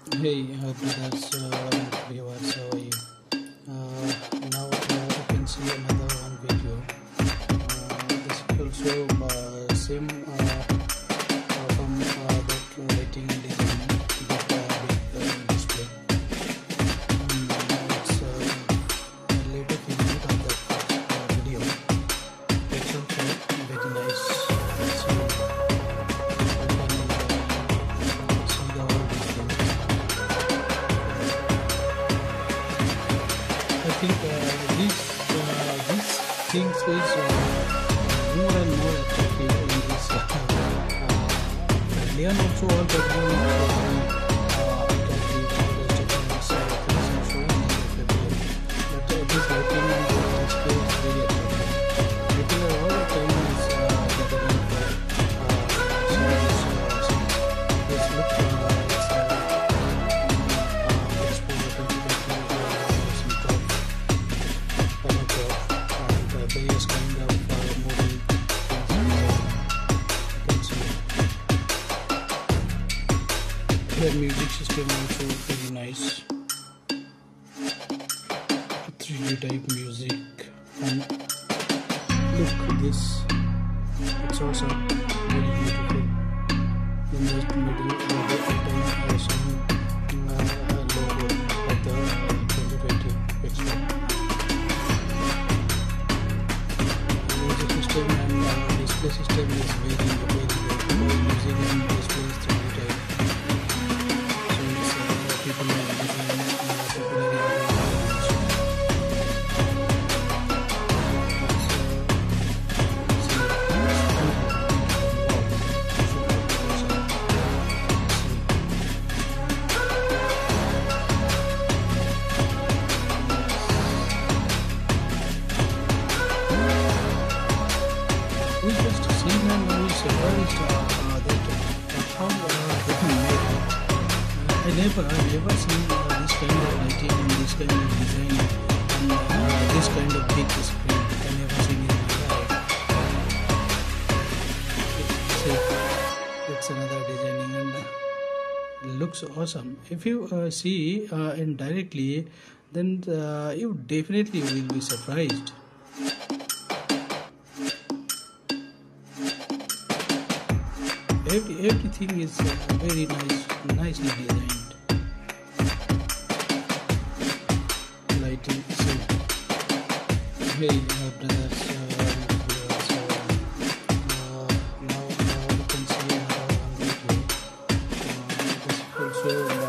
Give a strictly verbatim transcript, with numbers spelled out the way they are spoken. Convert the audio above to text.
Hey, uh, brothers, uh, viewers, how are you? Uh, now uh, you can see another one video. Uh, this is also uh, same uh, uh, from uh, the lighting and design, but uh, big uh, display. Um, it's uh, a later feedback of the uh, video. It's also very nice. So, I can uh, see the whole video. I think uh, this uh, these things is uh, more and more attractive in this. Uh, uh, Leon also all the time uh, attractive for the Japanese uh, things are showing in the video. But uh, this lighting and the display is very attractive. People are all the time is uh, gathering for uh, seeing this uh, things. This look uh, it's uh, uh, Expo twenty twenty uh, some top kind of job and uh, various kind of uh, movie things you can see. The music system also very nice. three D type music and look this. It's awesome. Very beautiful. In the middle uh, the icon uh, some uh, logo of the uh, twenty twenty Expo. Music system and uh, display system is very very good. Music and display is three D type. So it's uh, people are using uh, people are using we just seen and we surprised uh, that uh, how uh, they can make. Uh, I never, I never seen uh, this kind of lighting and this kind of design and uh, this kind of big screen. I never seen it in my life. See, it's another designing and uh, looks awesome. If you uh, see uh, indirectly, then uh, you definitely will be surprised. Every, everything is uh, very nice, nicely designed. Lighting, so hey uh, brothers, uh, viewers, uh, uh, now uh, you can see another one video. Uh, this also